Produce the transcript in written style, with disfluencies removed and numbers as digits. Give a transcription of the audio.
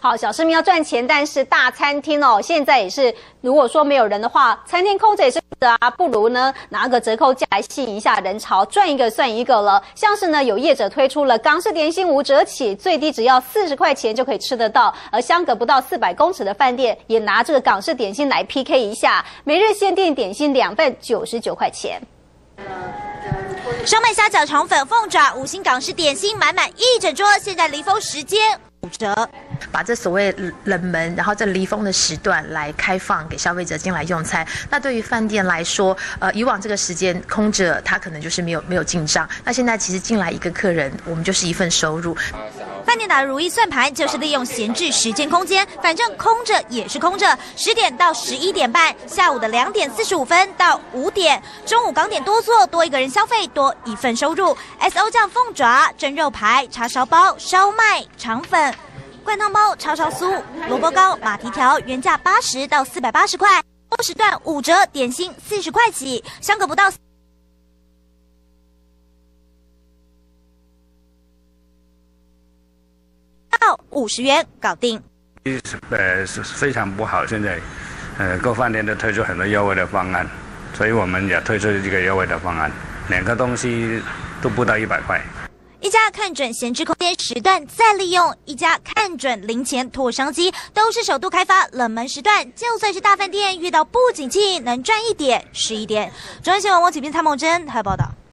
好，小市民要赚钱，但是大餐厅哦，现在也是，如果说没有人的话，餐厅空着也是啊，不如呢拿个折扣价来吸引一下人潮，赚一个算一个了。像是呢有业者推出了港式点心5折起，最低只要40块钱就可以吃得到，而相隔不到400公尺的饭店也拿这个港式点心来 PK 一下，每日限定点心2份99块钱。 烧麦虾饺、肠粉、凤爪、5星港式点心，满满一整桌，现在离峰时间5折。 把这所谓冷门，然后这离峰的时段来开放给消费者进来用餐。那对于饭店来说，以往这个时间空着，它可能就是没有进账。那现在其实进来一个客人，我们就是一份收入。 饭店打的如意算盘就是利用闲置时间空间，反正空着也是空着。10点到11点半，下午的2点45分到5点，中午港点多做，多一个人消费，多一份收入。SO 酱凤爪、蒸肉排、叉烧包、烧麦、肠粉。灌汤包、叉烧酥、萝卜糕、马蹄条，原价80到480块，时段5折，点心40块起，相隔不到50元搞定。 是非常不好，现在各饭店都推出很多优惠的方案，所以我们也推出这个优惠的方案，2个东西都不到100块。 一家看准闲置空间时段再利用，一家看准零钱拓商机，都是首度开发冷门时段。就算是大饭店遇到不景气，能赚一点是一点。中央新闻王启斌、蔡梦真台报道。